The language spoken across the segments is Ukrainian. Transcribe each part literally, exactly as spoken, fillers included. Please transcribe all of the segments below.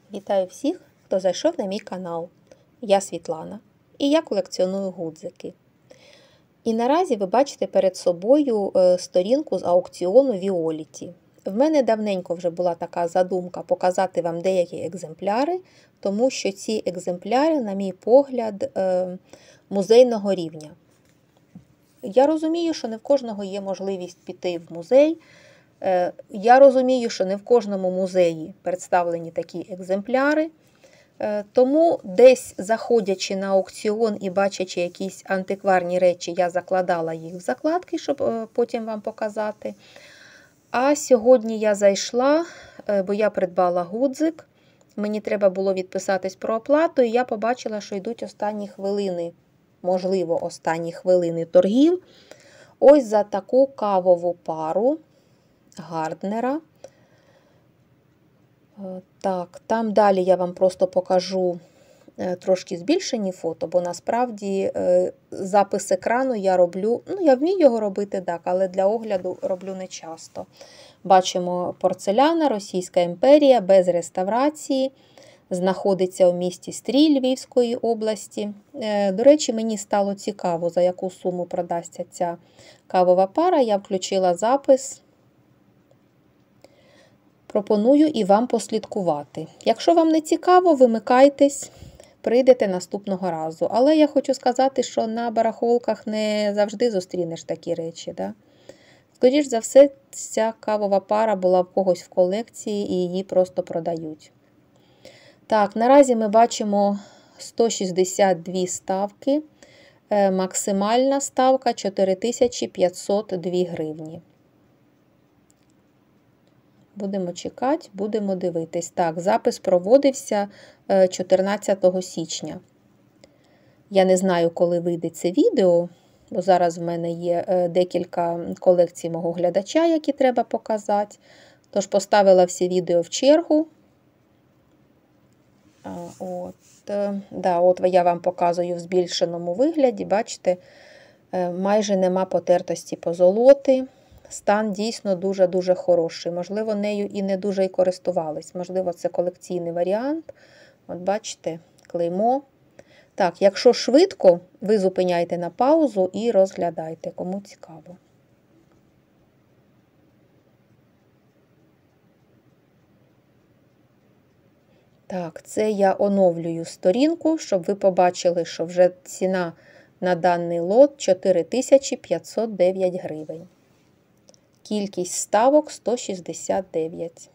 Вітаю всіх, хто зайшов на мій канал. Я Світлана і я колекціоную гудзики. І наразі ви бачите перед собою сторінку з аукціону Віоліті. В мене давненько вже була така задумка показати вам деякі екземпляри, тому що ці екземпляри, на мій погляд, музейного рівня. Я розумію, що не в кожного є можливість піти в музей. Я розумію, що не в кожному музеї представлені такі екземпляри. Тому десь, заходячи на аукціон і бачачи якісь антикварні речі, я закладала їх в закладки, щоб потім вам показати. А сьогодні я зайшла, бо я придбала гудзик. Мені треба було відписатись про оплату, і я побачила, що йдуть останні хвилини, можливо, останні хвилини торгів. Ось за таку кавову пару Гарднера. Так, там далі я вам просто покажу трошки збільшені фото, бо насправді запис екрану я роблю, ну я вмію його робити, так, але для огляду роблю не часто. Бачимо порцеляна, Російська імперія, без реставрації, знаходиться у місті Стрій Львівської області. До речі, мені стало цікаво, за яку суму продасться ця кавова пара, я включила запис. Пропоную і вам послідкувати. Якщо вам не цікаво, вимикайтесь, прийдете наступного разу. Але я хочу сказати, що на барахолках не завжди зустрінеш такі речі. Да? Скоріш за все, ця кавова пара була в когось в колекції і її просто продають. Так, наразі ми бачимо сто шістдесят дві ставки. Максимальна ставка чотири тисячі п'ятсот дві гривні. Будемо чекати, будемо дивитись. Так, запис проводився чотирнадцятого січня. Я не знаю, коли вийде це відео, бо зараз в мене є декілька колекцій мого глядача, які треба показати. Тож поставила всі відео в чергу. От, да, от я вам показую в збільшеному вигляді. Бачите, майже нема потертості позолоти. Стан дійсно дуже-дуже хороший. Можливо, нею і не дуже і користувались. Можливо, це колекційний варіант. От бачите, клеймо. Так, якщо швидко, ви зупиняйте на паузу і розглядайте, кому цікаво. Так, це я оновлюю сторінку, щоб ви побачили, що вже ціна на даний лот чотири тисячі п'ятсот дев'ять гривень. Кількість ставок сто шістдесят дев'ять.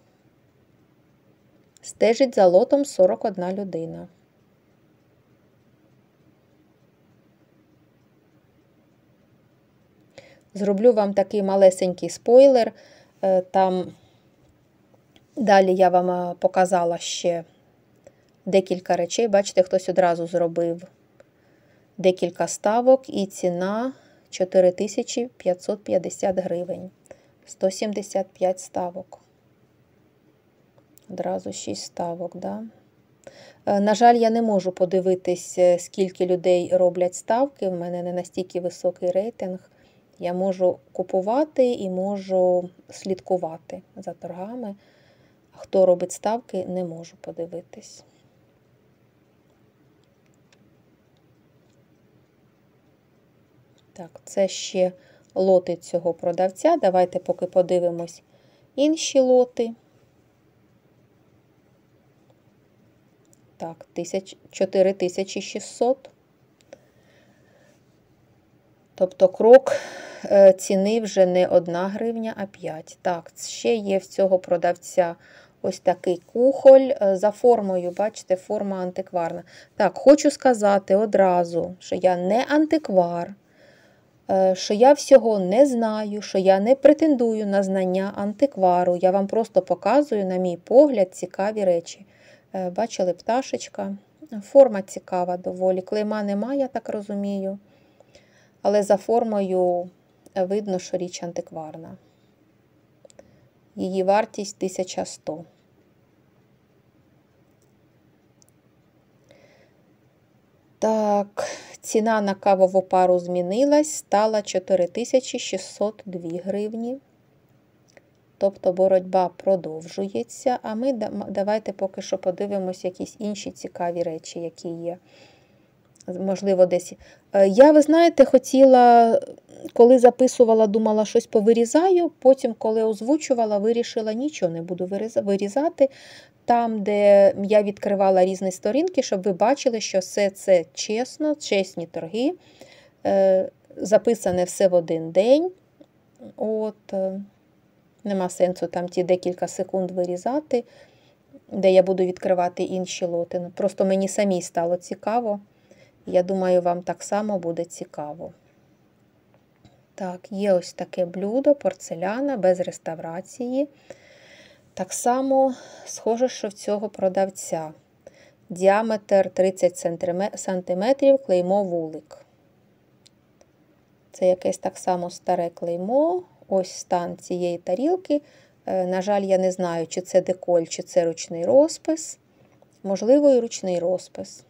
Стежить за лотом сорок одна людина. Зроблю вам такий малесенький спойлер. Там далі я вам показала ще декілька речей. Бачите, хтось одразу зробив декілька ставок і ціна чотири тисячі п'ятсот п'ятдесят гривень. сто сімдесят п'ять ставок. Одразу шість ставок, да? На жаль, я не можу подивитись, скільки людей роблять ставки. В мене не настільки високий рейтинг. Я можу купувати і можу слідкувати за торгами. А хто робить ставки, не можу подивитись. Так, це ще лоти цього продавця. Давайте поки подивимось інші лоти. Так, чотири тисячі шістсот. Тобто крок ціни вже не одна гривня, а п'ять. Так, ще є в цього продавця ось такий кухоль. За формою, бачите, форма антикварна. Так, хочу сказати одразу, що я не антиквар. Що я всього не знаю, що я не претендую на знання антиквару. Я вам просто показую, на мій погляд, цікаві речі. Бачили, пташечка. Форма цікава доволі. Клейма немає, я так розумію. Але за формою видно, що річ антикварна. Її вартість тисяча сто. Так, ціна на кавову пару змінилась, стала чотири тисячі шістсот дві гривні. Тобто боротьба продовжується, а ми давайте поки що подивимось якісь інші цікаві речі, які є. Можливо, десь. Я, ви знаєте, хотіла, коли записувала, думала, щось повирізаю, потім, коли озвучувала, вирішила, нічого не буду вирізати. Там, де я відкривала різні сторінки, щоб ви бачили, що все це чесно, чесні торги, записане все в один день. От, нема сенсу там ті декілька секунд вирізати, де я буду відкривати інші лоти. Просто мені самій стало цікаво. Я думаю, вам так само буде цікаво. Так, є ось таке блюдо, порцеляна, без реставрації. Так само, схоже, що в цього продавця. Діаметр тридцять сантиметрів, клеймо вулик. Це якесь так само старе клеймо. Ось стан цієї тарілки. На жаль, я не знаю, чи це деколь, чи це ручний розпис. Можливо, і ручний розпис.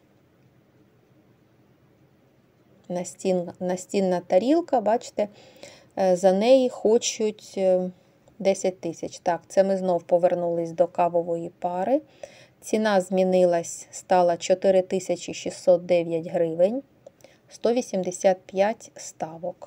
Настін, настінна тарілка, бачите, за неї хочуть десять тисяч. Так, це ми знов повернулись до кавової пари. Ціна змінилась, стала чотири тисячі шістсот дев'ять гривень, сто вісімдесят п'ять ставок.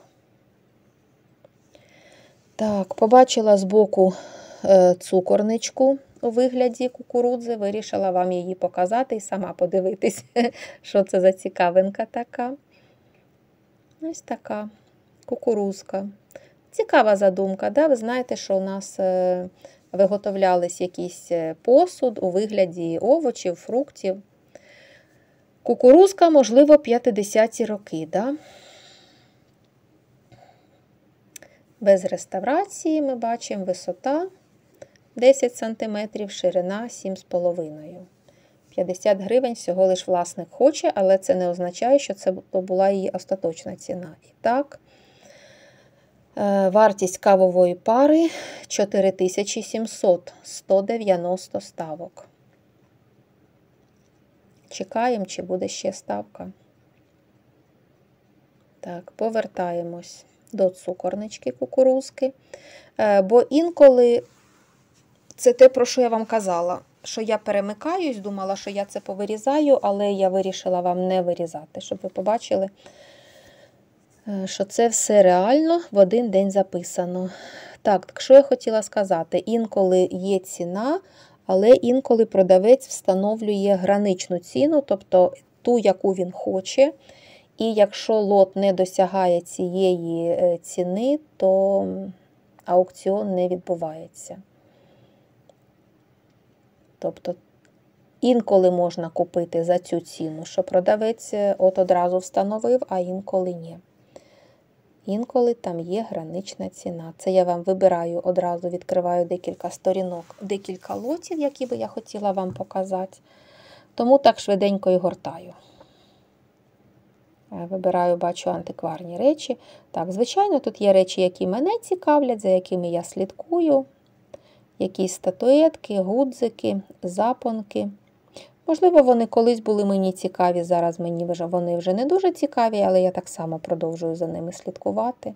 Так, побачила збоку цукорничку у вигляді кукурудзи, вирішила вам її показати і сама подивитись, що це за цікавинка така. Ось така кукурузка. Цікава задумка, да? Ви знаєте, що у нас виготовлялись якийсь посуд у вигляді овочів, фруктів. Кукурузка, можливо, п'ятдесяті роки, да? Без реставрації ми бачимо висота десять сантиметрів, ширина сім з половиною. п'ятдесят гривень всього лиш власник хоче, але це не означає, що це була її остаточна ціна. І так, вартість кавової пари чотири тисячі сімсот, сто дев'яносто ставок. Чекаємо, чи буде ще ставка. Так, повертаємось до цукорнички кукурузки. Бо інколи, це те, про що я вам казала, що я перемикаюсь, думала, що я це повирізаю, але я вирішила вам не вирізати, щоб ви побачили, що це все реально в один день записано. Так, так що я хотіла сказати? Інколи є ціна, але інколи продавець встановлює граничну ціну, тобто ту, яку він хоче. І якщо лот не досягає цієї ціни, то аукціон не відбувається. Тобто інколи можна купити за цю ціну, що продавець от одразу встановив, а інколи ні. Інколи там є гранична ціна. Це я вам вибираю, одразу відкриваю декілька сторінок, декілька лотів, які би я хотіла вам показати. Тому так швиденько і гортаю. Вибираю, бачу антикварні речі. Так, звичайно, тут є речі, які мене цікавлять, за якими я слідкую. Якісь статуетки, гудзики, запонки. Можливо, вони колись були мені цікаві, зараз мені вже, вони вже не дуже цікаві, але я так само продовжую за ними слідкувати.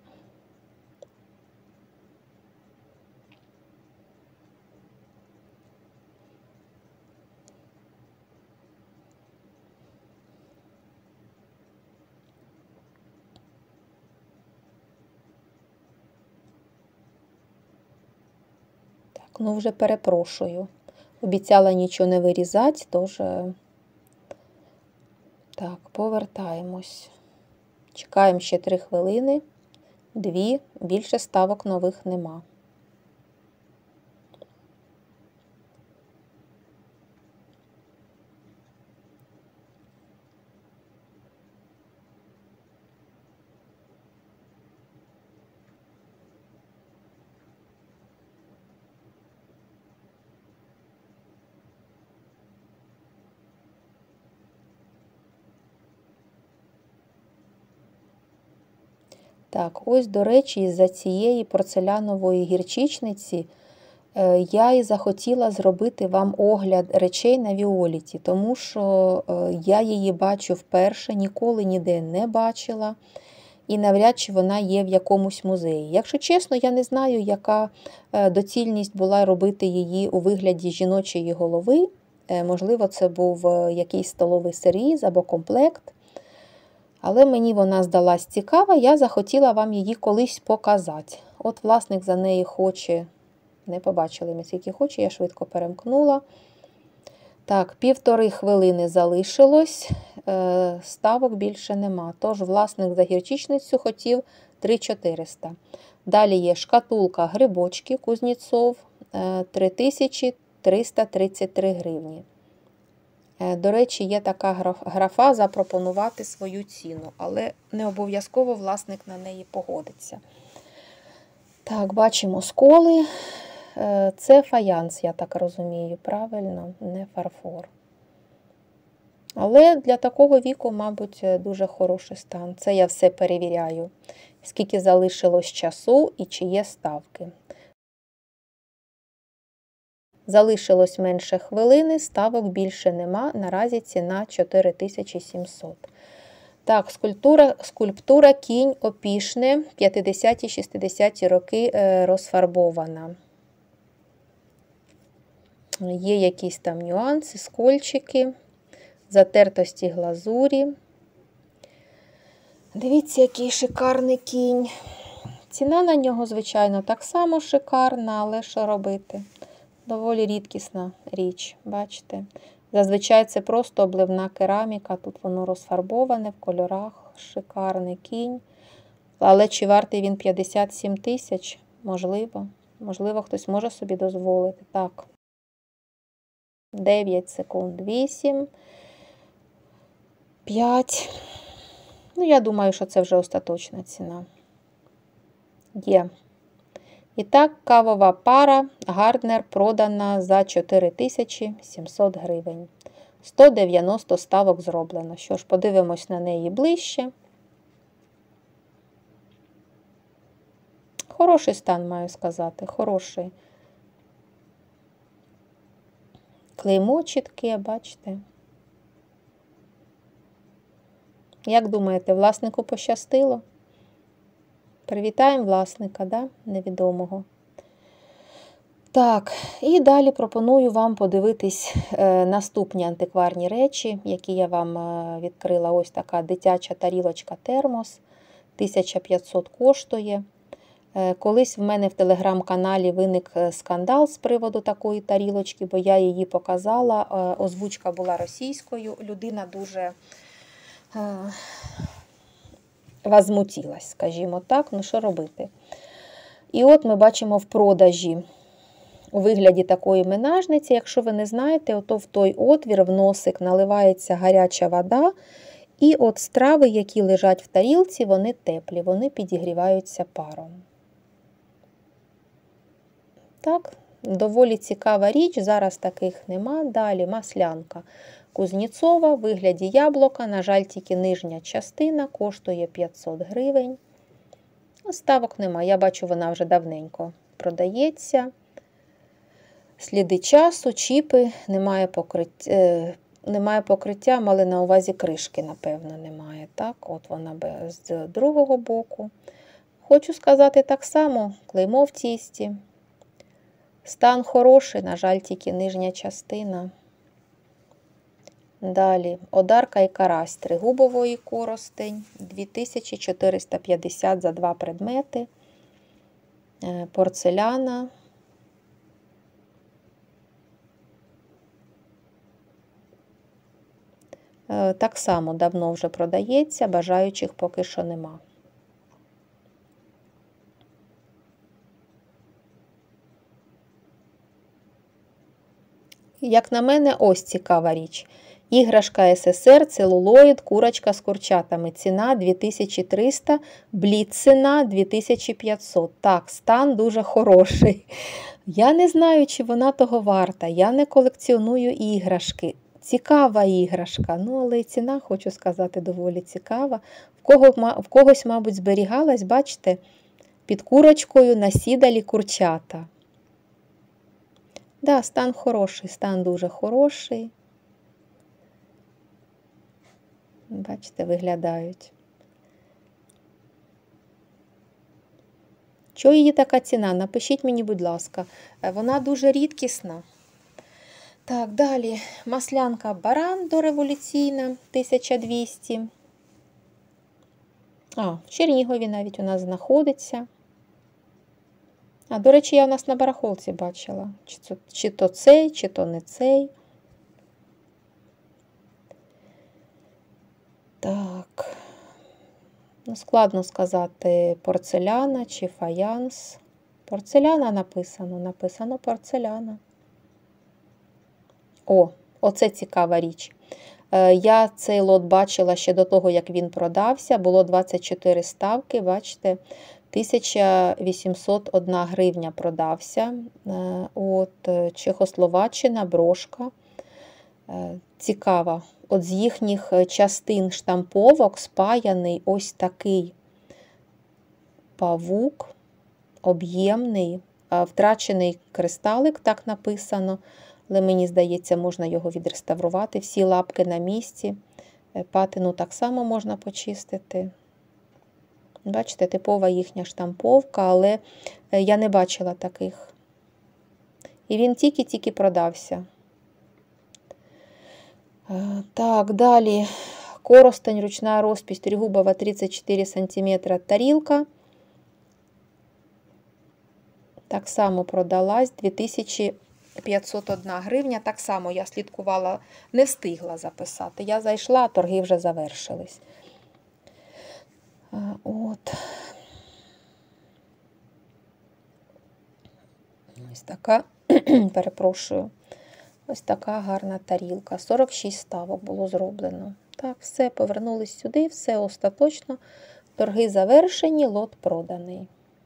Так, ну вже перепрошую. Обіцяла нічого не вирізати, тож, так, повертаємось. Чекаємо ще три хвилини, дві, більше ставок нових нема. Так, ось, до речі, із-за цієї порцелянової гірчичниці я і захотіла зробити вам огляд речей на Віоліті, тому що я її бачу вперше, ніколи ніде не бачила. і навряд чи вона є в якомусь музеї. Якщо чесно, я не знаю, яка доцільність була робити її у вигляді жіночої голови. Можливо, це був якийсь столовий сервіз або комплект. Але мені вона здалась цікава, я захотіла вам її колись показати. От власник за неї хоче, не побачили ми, скільки хоче, я швидко перемкнула. Так, півтори хвилини залишилось, ставок більше нема. Тож власник за гірчичницю хотів три тисячі чотириста. Далі є шкатулка грибочки Кузнєцов, три тисячі триста тридцять три гривні. До речі, є така графа запропонувати свою ціну, але не обов'язково власник на неї погодиться. Так, бачимо сколи. Це фаянс, я так розумію, правильно, не фарфор. Але для такого віку, мабуть, дуже хороший стан. Це я все перевіряю, скільки залишилось часу і чи є ставки. Залишилось менше хвилини, ставок більше нема, наразі ціна чотири тисячі сімсот. Так, скульптура, скульптура кінь Опішне, п'ятдесяті-шістдесяті роки розфарбована. Є якісь там нюанси, скольчики, затертості глазурі. Дивіться, який шикарний кінь. Ціна на нього, звичайно, так само шикарна, але що робити? Доволі рідкісна річ, бачите? Зазвичай це просто обливна кераміка, тут воно розфарбоване в кольорах, шикарний кінь. Але чи вартий він п'ятдесят сім тисяч? Можливо. Можливо, хтось може собі дозволити. Так. дев'ять секунд, вісім, п'ять. Ну, я думаю, що це вже остаточна ціна. Є. І так, кавова пара Гарднер продана за чотири тисячі сімсот гривень. сто дев'яносто ставок зроблено. Що ж, подивимось на неї ближче. Хороший стан, маю сказати, хороший. Клеймо чітке, бачите. Як думаєте, власнику пощастило? Привітаємо власника, да? Невідомого. Так, і далі пропоную вам подивитись е, наступні антикварні речі, які я вам е, відкрила. Ось така дитяча тарілочка термос, тисяча п'ятсот коштує. Е, колись в мене в телеграм-каналі виник скандал з приводу такої тарілочки, бо я її показала, е, озвучка була російською, людина дуже... Е, возмутилась, скажімо так, ну що робити. І от ми бачимо в продажі у вигляді такої менажниці, якщо ви не знаєте, ото в той отвір, в носик наливається гаряча вода, і от страви, які лежать в тарілці, вони теплі, вони підігріваються паром. Так, доволі цікава річ, зараз таких нема. Далі маслянка Кузнєцова в вигляді яблука, на жаль, тільки нижня частина, коштує п'ятсот гривень. Ставок нема, я бачу, вона вже давненько продається. Сліди часу, чіпи, немає покриття, немає покриття, мали на увазі кришки, напевно, немає. Так, от вона з другого боку. Хочу сказати так само, клеймо в тісті. Стан хороший, на жаль, тільки нижня частина. Далі, одарка і карась тригубової коростень, дві тисячі чотириста п'ятдесят за два предмети. Порцеляна. Так само давно вже продається, бажаючих поки що нема. Як на мене, ось цікава річ. Іграшка ес ес ер, целулоїд, курочка з курчатами. Ціна дві тисячі триста, бліц-ціна дві тисячі п'ятсот. Так, стан дуже хороший. Я не знаю, чи вона того варта. Я не колекціоную іграшки. Цікава іграшка, ну, але і ціна, хочу сказати, доволі цікава. В, кого, в когось, мабуть, зберігалась, бачите, під курочкою насідалі курчата. Да, стан хороший, стан дуже хороший. Бачите, виглядають. Чого її така ціна? Напишіть мені, будь ласка. Вона дуже рідкісна. Так, далі. Маслянка Баран дореволюційна, тисяча двісті. А, в Чернігові навіть у нас знаходиться. А, до речі, я у нас на барахолці бачила. Чи то, чи то цей, чи то не цей. Так. Ну, складно сказати, порцеляна чи фаянс. Порцеляна написано, написано порцеляна. О, оце цікава річ. Я цей лот бачила ще до того, як він продався. Було двадцять чотири ставки, бачите, тисяча вісімсот одна гривня продався. От, Чехословаччина, брошка. Цікава. От з їхніх частин штамповок спаяний ось такий павук, об'ємний, втрачений кристалик, так написано. Але мені здається, можна його відреставрувати. Всі лапки на місці. Патину так само можна почистити. Бачите, типова їхня штамповка, але я не бачила таких. І він тільки-тільки продався. Так, далі. Коростень, ручна розпись, тригубова, тридцять чотири сантиметра тарілка. Так само продалась, дві тисячі п'ятсот одна гривня. Так само я слідкувала, не встигла записати. Я зайшла, а торги вже завершились. От. Ось така, перепрошую, ось така гарна тарілка. сорок шість ставок було зроблено. Так, все, повернулись сюди, все остаточно. Торги завершені, лот проданий.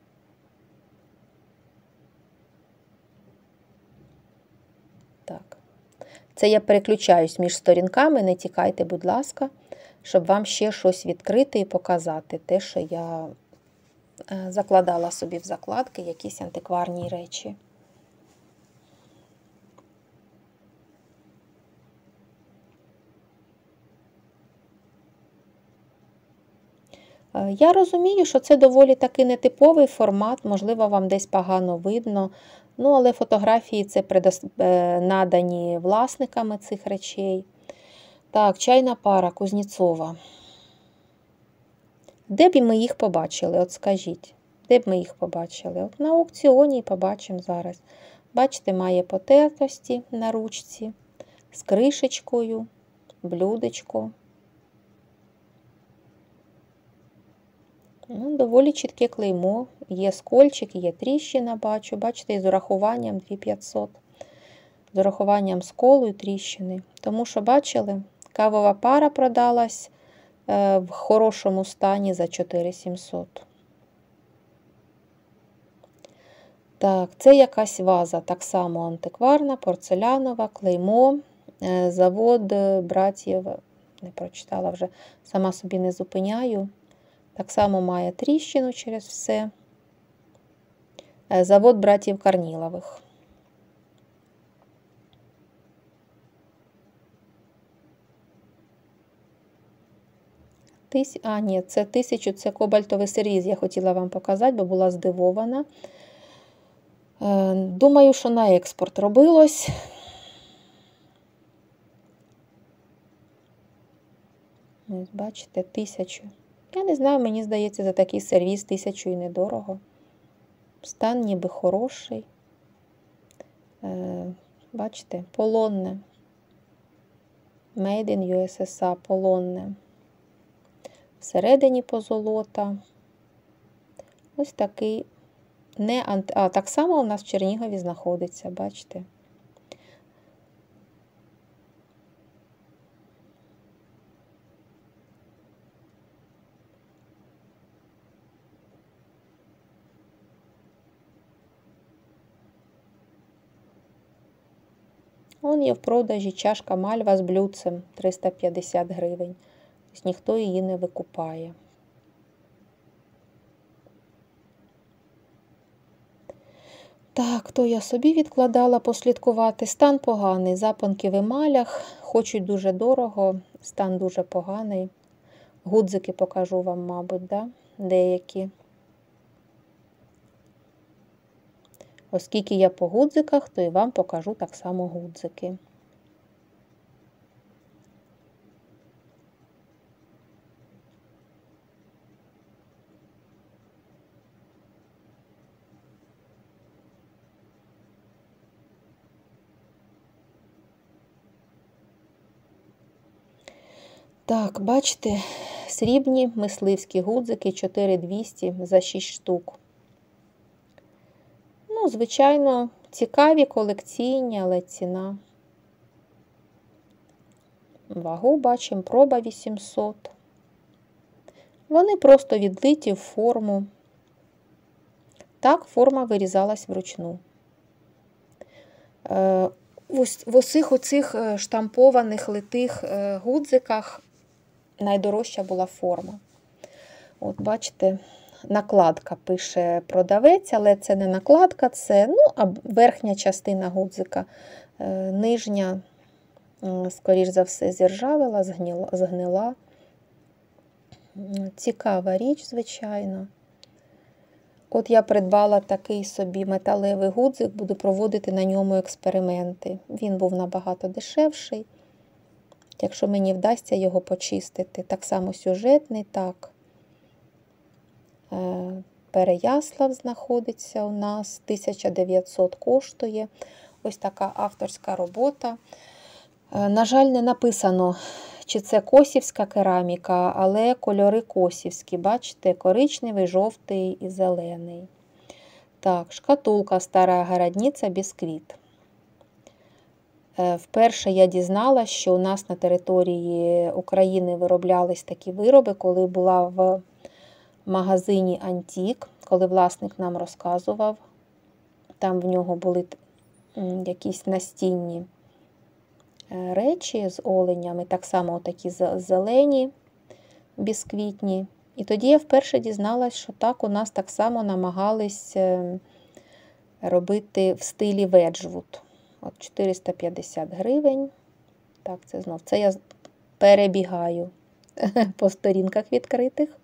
Так. Це я переключаюсь між сторінками, не тікайте, будь ласка, щоб вам ще щось відкрити і показати. Те, що я закладала собі в закладки, якісь антикварні речі. Я розумію, що це доволі таки нетиповий формат, можливо, вам десь погано видно, ну, але фотографії це надані власниками цих речей. Так, чайна пара Кузнєцова. Де б ми їх побачили? От скажіть, де б ми їх побачили? От на аукціоні побачимо зараз. Бачите, має потертості на ручці, з кришечкою, блюдечко. Ну, доволі чітке клеймо. Є скольчик, є тріщина, бачу. Бачите, з урахуванням дві тисячі п'ятсот. З урахуванням сколу і тріщини. Тому що, бачили, кавова пара продалась е, в хорошому стані за чотири тисячі сімсот. Так, це якась ваза, так само антикварна, порцелянова, клеймо. Е, завод братів, не прочитала вже, сама собі не зупиняю. Так само має тріщину через все. Завод братів Корнілових. Тис... А, ні, це тисячу, це кобальтовий сервіз. Я хотіла вам показати, бо була здивована. Думаю, що на експорт робилось. Ось, бачите, тисячу. Я не знаю, мені здається, за такий сервіз тисячу і недорого. Стан ніби хороший. Е, бачите, полонне. Made in ю ес ес ей, полонне. Всередині позолота. Ось такий. Не ант... А, так само у нас в Чернігові знаходиться, бачите. Вон є в продажі чашка мальва з блюдцем триста п'ятдесят гривень. Тобто ніхто її не викупає. Так, то я собі відкладала послідкувати. Стан поганий, запонки в емалях, хочуть дуже дорого, стан дуже поганий. Гудзики покажу вам, мабуть, да? Деякі. Оскільки я по гудзиках, то і вам покажу так само гудзики. Так, бачите, срібні мисливські гудзики чотири тисячі двісті за шість штук. Ну, звичайно, цікаві, колекційні, але ціна. Вагу бачимо, проба вісімсот. Вони просто відлиті в форму. Так, форма вирізалась вручну. Е, ось в усіх оцих штампованих литих гудзиках найдорожча була форма. От, бачите, накладка пише продавець, але це не накладка, це ну, а верхня частина гудзика. Е, нижня, скоріш за все, зіржавила, згнила, згнила. Цікава річ, звичайно. От я придбала такий собі металевий гудзик, буду проводити на ньому експерименти. Він був набагато дешевший. Якщо мені вдасться його почистити. Так само сюжетний, так. Переяслав знаходиться у нас, тисяча дев'ятсот коштує. Ось така авторська робота. На жаль, не написано, чи це косівська кераміка, але кольори косівські. Бачите, коричневий, жовтий і зелений. Так, шкатулка «Стара городниця бісквіт». Вперше я дізналася, що у нас на території України вироблялись такі вироби, коли була в магазині «Антік», коли власник нам розказував. Там в нього були якісь настінні речі з оленями, так само такі зелені, бісквітні. І тоді я вперше дізналась, що так у нас так само намагались робити в стилі Веджвуд. От чотириста п'ятдесят гривень. Так, це знов. Це я перебігаю по сторінках відкритих.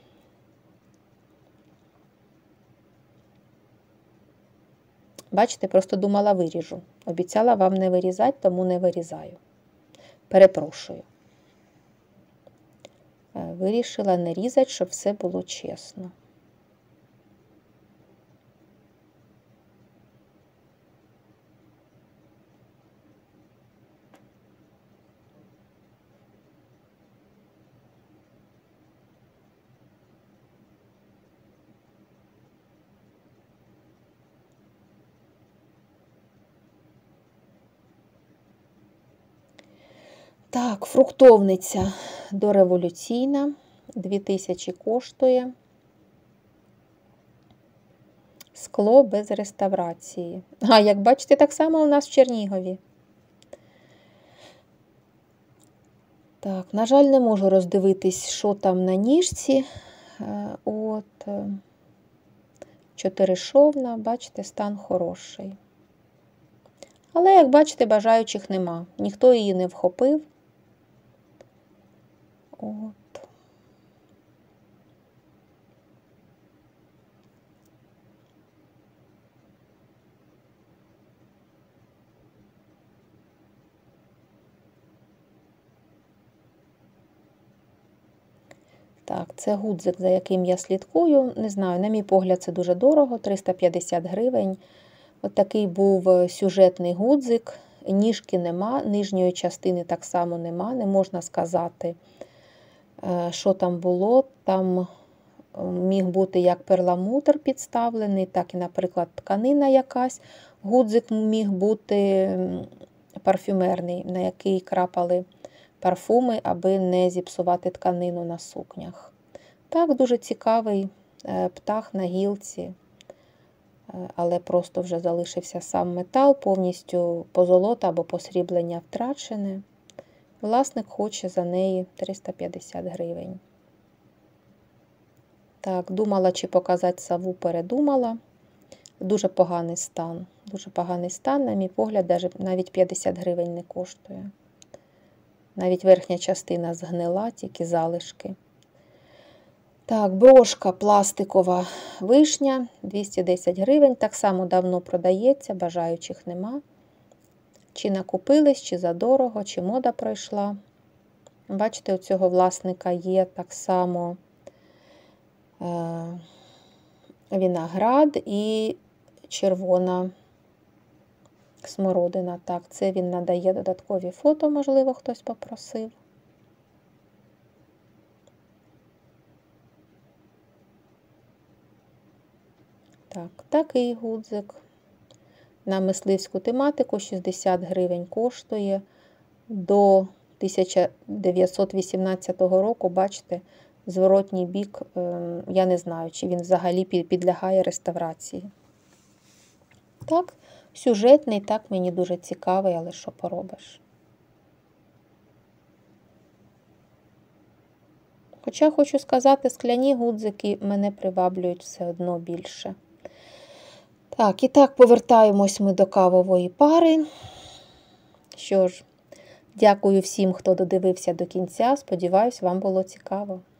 Бачите, просто думала виріжу. Обіцяла вам не вирізати, тому не вирізаю. Перепрошую. Вирішила не різати, щоб все було чесно. Так, фруктовниця дореволюційна, дві тисячі коштує. Скло без реставрації. А, як бачите, так само у нас в Чернігові. Так, на жаль, не можу роздивитись, що там на ніжці. От, чотиришовна, бачите, стан хороший. Але, як бачите, бажаючих нема. Ніхто її не вхопив. От. Так, це гудзик, за яким я слідкую. Не знаю, на мій погляд, це дуже дорого, триста п'ятдесят гривень. От такий був сюжетний гудзик. Ніжки нема, нижньої частини так само нема. Не можна сказати, що там було. Там міг бути як перламутр підставлений, так і, наприклад, тканина якась. Гудзик міг бути парфюмерний, на який крапали парфуми, аби не зіпсувати тканину на сукнях. Так, дуже цікавий птах на гілці, але просто вже залишився сам метал, повністю позолота або посріблення втрачене. Власник хоче за неї триста п'ятдесят гривень. Так, думала, чи показати сову, передумала. Дуже поганий стан. Дуже поганий стан, на мій погляд, навіть п'ятдесят гривень не коштує. Навіть верхня частина згнила, тільки залишки. Так, брошка пластикова вишня, двісті десять гривень. Так само давно продається, бажаючих нема. Чи накупились, чи задорого, чи мода пройшла. Бачите, у цього власника є так само е, виноград і червона смородина. Так, це він надає додаткові фото, можливо, хтось попросив. Так, такий гудзик. На мисливську тематику шістдесят гривень коштує. До тисяча дев'ятсот вісімнадцятого року, бачите, зворотній бік, я не знаю, чи він взагалі підлягає реставрації. Так, сюжетний, так, мені дуже цікавий, але що поробиш. Хоча, хочу сказати, скляні гудзики мене приваблюють все одно більше. Так, і так, повертаємось ми до кавової пари. Що ж, дякую всім, хто додивився до кінця. Сподіваюсь, вам було цікаво.